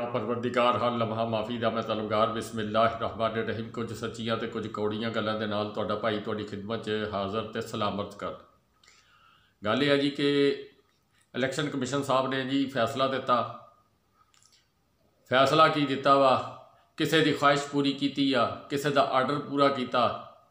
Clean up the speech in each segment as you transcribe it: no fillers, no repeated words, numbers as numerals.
परवरदिगार हर लम्हा माफ़ी दा मैं तलबगार बिस्मिल्लाहिर्रहमानिर्रहीम। कुछ सच्चियां ते कुछ कौड़ियां गल्लां दे नाल तुहाडा भाई तुहाडी खिदमत च हाज़र ते सलामत कर। गल यह है जी कि इलैक्शन कमिशन साहब ने जी फैसला दिता। फैसला की दिता वा, किसी की ख्वाहिश पूरी की आ, किसी का आर्डर पूरा किया।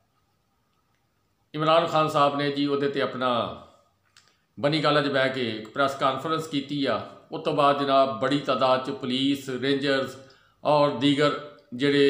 इमरान खान साहब ने जी उहदे ते अपना बनी गल च बह के एक प्रैस कानफ्रेंस की आ। उस तो बाद जनाब बड़ी तादाद च पुलिस रेंजर्स और दीगर जिहड़े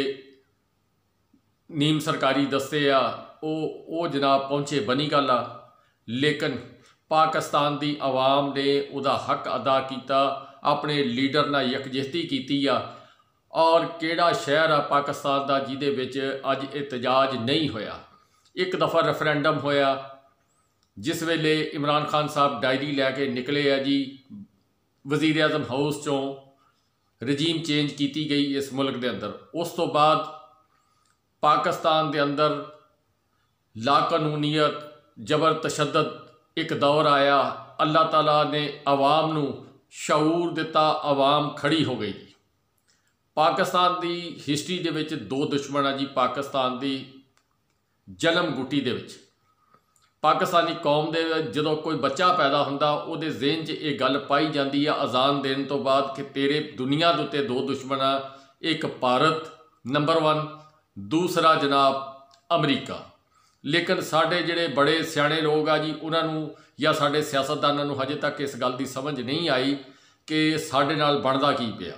नीम सरकारी दस्ते आ वो जनाब पहुँचे बनी गल आ। लेकिन पाकिस्तान की आवाम ने उहदा हक अदा किया, अपने लीडर नाल यकजहती की आ। और किहड़ा शहर आ पाकिस्तान का जिहदे विच अज एहतजाज नहीं होया। एक दफ़ा रेफरेंडम होया जिस वेले इमरान खान साहब डायरी लैके निकले आ जी, वज़ीर आज़म हाउस चों रजीम चेंज की गई इस मुल्क के अंदर। उस तो बाद पाकिस्तान के अंदर लाकानूनीयत जबर तशद्दद एक दौर आया। अल्लाह ताला ने आवाम नू शऊर दिता, आवाम खड़ी हो गई। पाकिस्तान की हिस्टरी दे विच दो दुश्मन आ जी। पाकिस्तान की जन्म गुटी दे विच पाकिस्तानी कौम दे जदों कोई बच्चा पैदा हुंदा उहदे ज़हन च ये गल पाई जाती है अजान देने तो बाद कि तेरे दुनिया के उत्ते दो दुश्मन आ, एक भारत नंबर 1, दूसरा जनाब अमरीका। लेकिन साडे जिहड़े बड़े सियाणे लोग आ जी उन्होंने या साडे सियासतदानां नूं हजे तक इस गल की समझ नहीं आई कि साडे नाल बनदा की पिया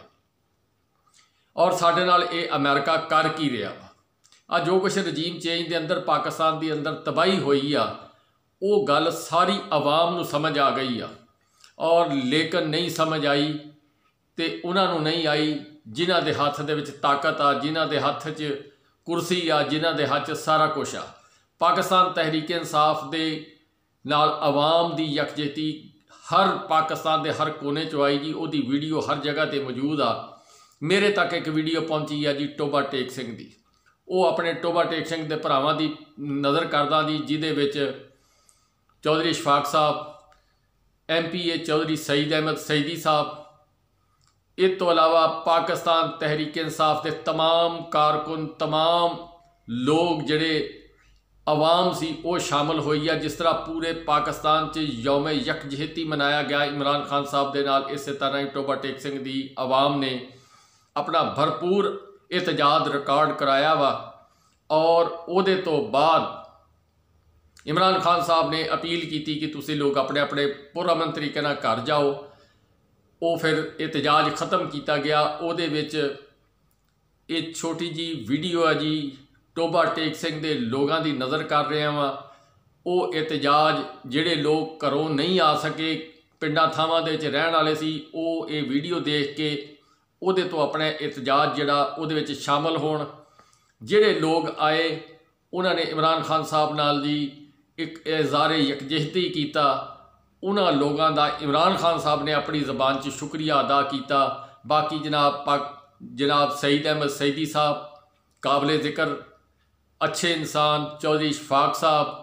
और साडे नाल ये अमेरिका कर की रहा वा। आ जो कुछ रजीम चेंज के अंदर पाकिस्तान के अंदर तबाही हुई आ, वो गल सारी आवाम नूं समझ आ गई आ। और लेकिन नहीं समझ आई तो उन्होंने नहीं आई जिन्हां दे हत्थ दे विच ताकत आ, जिन्हां दे हत्थ च कुर्सी आ, जिन्हां दे हत्थ च सारा कुछ आ। पाकिस्तान तहरीक इंसाफ दे नाल आवाम की यकजहती हर पाकिस्तान के हर कोने चो आई जी। उहदी वीडियो हर जगह पर मौजूद आ। मेरे तक एक वीडियो पहुंची है जी टोबा टेक सिंह की। वो अपने टोबा टेक सिंह के भरावां की नज़र करदा जी, जिहदे विच चौधरी इशफाक साहब, MPA चौधरी सईद अहमद सईदी साहब, इस तो अलावा पाकिस्तान तहरीक इंसाफ के तमाम कारकुन, तमाम लोग जिहड़े आवाम सी वो शामिल हुई है। जिस तरह पूरे पाकिस्तान च यौम यकजहती मनाया गया इमरान खान साहब के नाल, इस तरह ही टोबा टेक सिंह की आवाम ने अपना भरपूर एहतजाज रिकॉर्ड कराया वा। और उहदे तो बाद इमरान खान साहब ने अपील की कि तुसी लोग अपने अपने पुरअमन तरीके नाल घर जाओ। वो फिर एहतजाज ख़त्म किया गया। उहदे विच एक छोटी जी वीडियो है जी, टोबा टेक सिंह के लोगों की नज़र कर रहा वा। वो एहतजाज जिहड़े लोग घरों नहीं आ सके, पिंडां थावां दे विच रहण वाले सी, वो ये वीडियो देख के उहदे तो अपना एहतजाज जिहड़ा उहदे विच शामिल होण। जिहड़े लोग आए उन्होंने इमरान खान साहब नाल जी एक इज़हारे यकजहती किया। उन्होंने लोगों का इमरान खान साहब ने अपनी ज़बान च शुक्रिया अदा किया। बाकी जनाब सईद अहमद सईदी साहब काबिल ज़िक्र अच्छे इंसान, चौधरी इशफाक साहब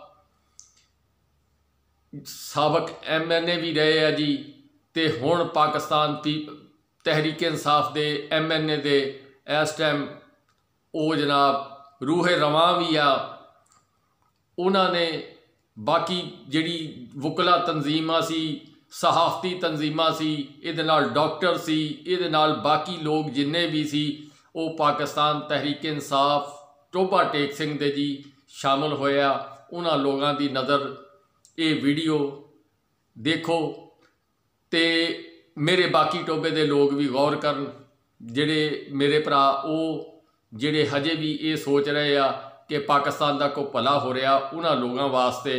साबक MNA भी रहे हैं जी, तो हुण पाकिस्तान तहरीक इंसाफ के MNA दे इस टाइम वो जनाब रूहे रवां भी आ। उन्होंने बाकी जिहड़ी वुकला तंजीमां सी, सहाफती तंजीमां सी, इहदे नाल डॉक्टर सी, इहदे नाल बाकी लोग जिन्ने भी सी, वो पाकिस्तान तहरीक इंसाफ टोबा टेक सिंह दे जी शामिल होया। उन्हां लोगों की नज़र ये वीडियो देखो ते मेरे बाकी टोबे दे लोग भी गौर करन। जिहड़े मेरे भरा वो जिहड़े हजे भी ये सोच रहे आ कि पाकिस्तान का कोई भला हो रहा, उन्हां लोगों वास्ते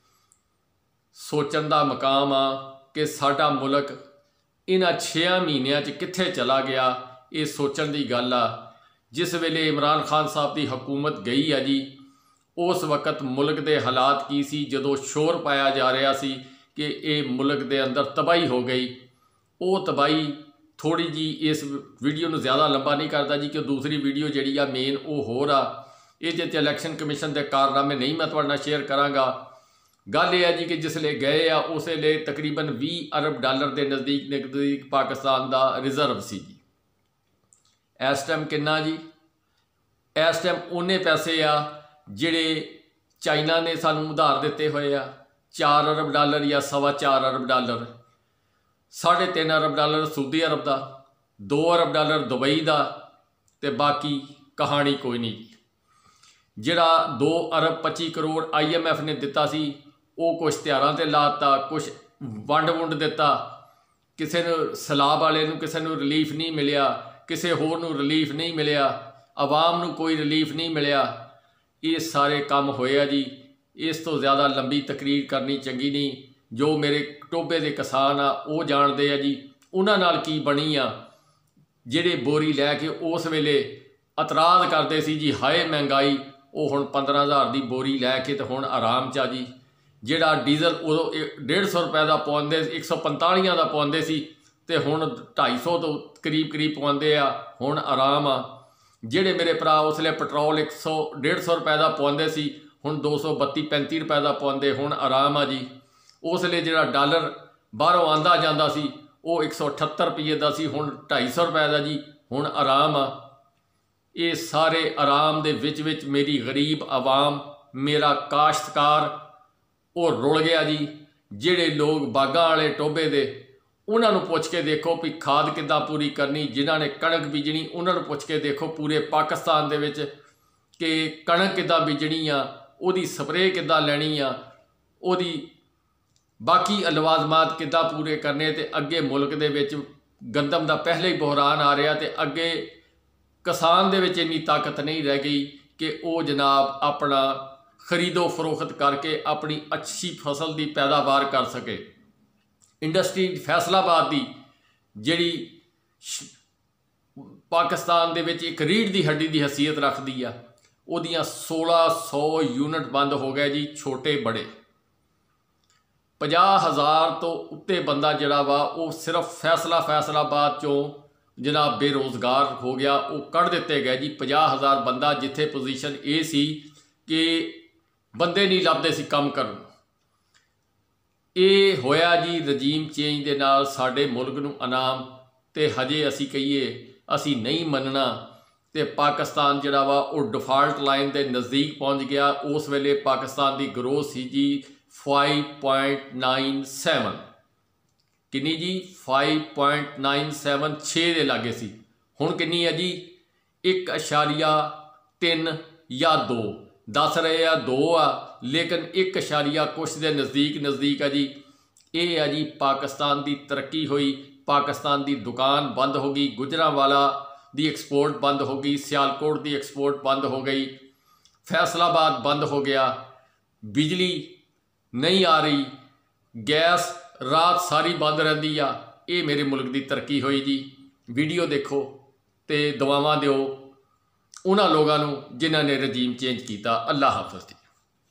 सोचण दा मकाम आ कि साडा मुल्क इन्हां 6 महीनों कित्थे चला गया। ये सोचण दी गल आ। जिस वेले इमरान खान साहब की हुकूमत गई है जी, उस वक्त मुल्क के हालात की सी, जदों शोर पाया जा रहा सी कि ये मुल्क के अंदर तबाही हो गई। वो तबाही थोड़ी जी इस वीडियो में ज़्यादा लंबा नहीं करता जी, कि दूसरी वीडियो जी आ मेन वो हो रहा। ये इलैक्शन कमिशन के कारनामे नहीं मैं तुहाडे नाल शेयर करांगा। गल यह है जी कि जिसले गए आ उस वेले तकरीबन $20 अरब के नज़दीक पाकिस्तान का रिजर्व सी जी। इस टाइम कितना जी? इस टाइम उन्ने पैसे आ जिहड़े चाइना ने सानू उधार दिते हुए आ, 4 अरब डॉलर या 4.25 अरब डॉलर, 3.5 अरब डॉलर सऊदी अरब का, 2 अरब डॉलर दुबई का, तो बाकी कहानी कोई नहीं जी। जिहड़ा 2 अरब 25 करोड़ IMF ने दिता सी वो कुछ त्योहारां ते लाता, कुछ वंड वुंड दिता, किसी नूं सैलाब वाले नूं किसी नूं रिलीफ नहीं मिलिया, किसी होर नूं रिलीफ नहीं मिलिया, आवाम नूं कोई रिलीफ नहीं मिलिया। ये सारे काम होए आ जी। इस तो ज़्यादा लंबी तकरीर करनी चंगी नहीं। जो मेरे टोबे के किसान आ वो जानते आ जी उन्हां नाल की बनी आ, जिहड़े बोरी लैके उस वेले इतराज़ करते सी जी हाय महंगाई, वो हुण 15,000 की बोरी लैके तो हुण आराम चा जी। जिहड़ा डीजल उदों 150 रुपए का पवांदे 145 का पवांदे सी ते हुण 250 तो करीब पवांदे आ, हुण आराम आ। जिहड़े मेरे भरा उसले पेट्रोल 100-150 रुपए का पवांदे सी हुण 232-35 रुपए का पवांदे, हुण आराम आ जी। उसले जिहड़ा डॉलर बाहरों आंदा जांदा सी वो 178 रुपये का सी, हुण 250 रुपए का जी, हुण आराम आ। ये सारे आराम दे विच मेरी गरीब आवाम, मेरा काश्तकार वो रुल गया जी। जिहड़े लोग बागां वाले टोबे दे उन्होंने पुछ के देखो भी खाद किद्दां पूरी करनी, जिन्हां ने कणक बीजनी उन्होंने पुछ के देखो पूरे पाकिस्तान दे विच कि कणक किद्दां बीजनी आ, उहदी स्प्रे किद्दां लैनी आ, उहदी बाकी लवाजमात किद्दां पूरे करने। ते अगे मुल्क दे विच गंदम दा पहले ही बहरान आ रहा, ते अगे किसान दे विच इन्नी ताकत नहीं रह गई कि वो जनाब अपना खरीदो फरोख्त करके अपनी अच्छी फसल की पैदावार कर सके। इंडस्ट्री फैसलाबाद की जिहड़ी पाकिस्तान दे विच एक रीढ़ की हड्डी की हैसीयत रखती आ, उहदियां 1600 यूनिट बंद हो गए जी, छोटे बड़े। 50,000 तो उत्ते बंदा जिहड़ा वा वो सिर्फ फैसलाबाद चों जनाब बेरोज़गार हो गया, वो कढ़ दिते गए जी। 50,000 बंदा जिथे पोजीशन ये सी कि बंदे नहीं लभदे सी काम करन। ये होया जी रजीम चेंज दे नाल साडे मुल्क नूं इनाम, ते हजे असी कहीए असी नहीं मनना, ते पाकिस्तान जिहड़ा वा वो डिफाल्ट लाइन के नज़दीक पहुँच गया। उस वेले पाकिस्तान की ग्रोथ सी जी 5.97, किन्नी जी 5.97, 6 दे लागे सी। हुण किन्नी है जी 1.3 या 2, दस रहे आ 2 आ, लेकिन 1 कुछ के नज़दीक है जी। ये है जी पाकिस्तान की तरक्की हुई। पाकिस्तान की दुकान बंद हो गई, गुजरांवाला दी एक्सपोर्ट बंद हो गई, सियालकोट की एक्सपोर्ट बंद हो गई, फैसलाबाद बंद हो गया, बिजली नहीं आ रही, गैस रात सारी बंद रही आ। ये मेरे मुल्क की तरक्की हुई जी। वीडियो देखो तो दुआवां दिओ उन्हां लोगों नूं जिन्हां ने रजीम चेंज किया। अल्लाह हाफ़िज़ जी।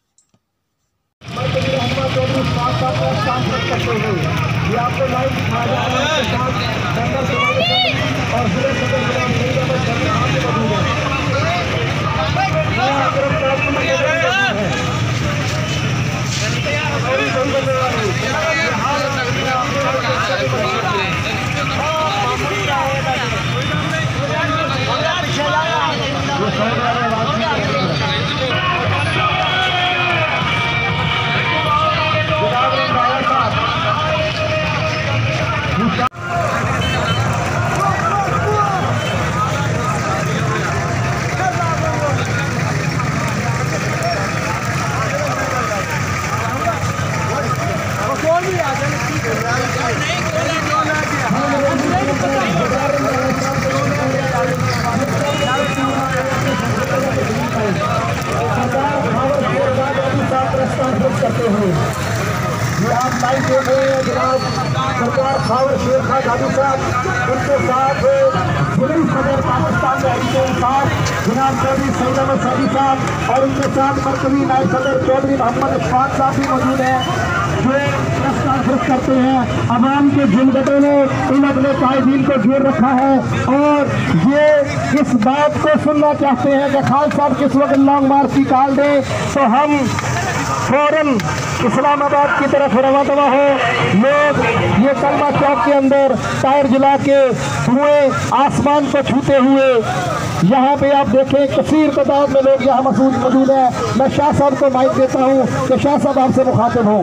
सरकार खावर शेर खान गाजी साहब, उनके साथ जिले सदर पाकिस्तान के साथ जनाब चौधरी सईद अहमद सादी साहब और उनके साथ मरकजी नायब सदर चौधरी मोहम्मद इशफाक साहब भी मौजूद हैं, जो प्रेस कॉन्फ्रेंस करते हैं। अवाम के झुंडों ने इन अपने कायदीन को घेर रखा है और ये इस बात को सुनना चाहते हैं कि खान साहब किस वक्त लॉन्ग मार्च निकाल दें तो हम फौरन इस्लामाबाद की तरफ रवा दवा हो। लोग ये कलमा चौक के अंदर टायर जला के धुएं आसमान को छूते हुए यहाँ पे आप देखें कसीर तादाद में लोग यहाँ मौजूद है। मैं शाह साहब को माइक देता हूँ कि शाह साहब आपसे मुखातिब हों।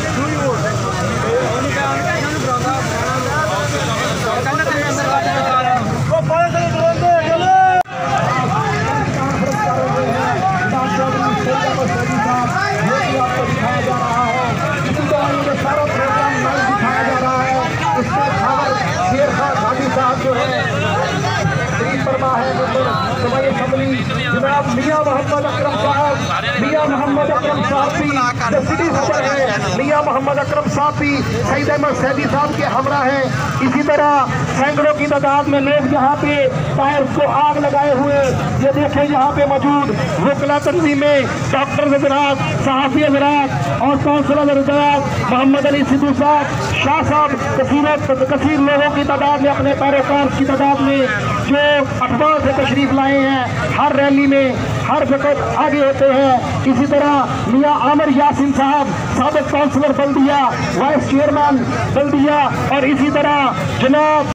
जनाब मियां मोहम्मद अकरम साहब, मियां मोहम्मद अकरम साहब भी सिटी सदर है। मियां मोहम्मद अकरम साहब भी सईद अहमद सैदी साहब के हमरा हैं। इसी तरह सैकड़ों की तादाद में लोग यहाँ पे टायर को आग लगाए हुए ये देखें यहाँ पे मौजूद वकला तंजीमें, डॉक्टर हजरात, सहाफ़ी हजरात और काउंसलर हजरात, मोहम्मद अली सिद्धू साहब, शाह साहब, कसीर लोगों की तादाद में अपने पैरोकार की तादाद में जो अखबार से तशरीफ लाए हैं। हर रैली में हर वक्त आगे होते हैं। इसी तरह मियां आमिर यासिन साहब, साबिक काउंसलर बल्दिया, वाइस चेयरमैन बल्दिया और इसी तरह जनाब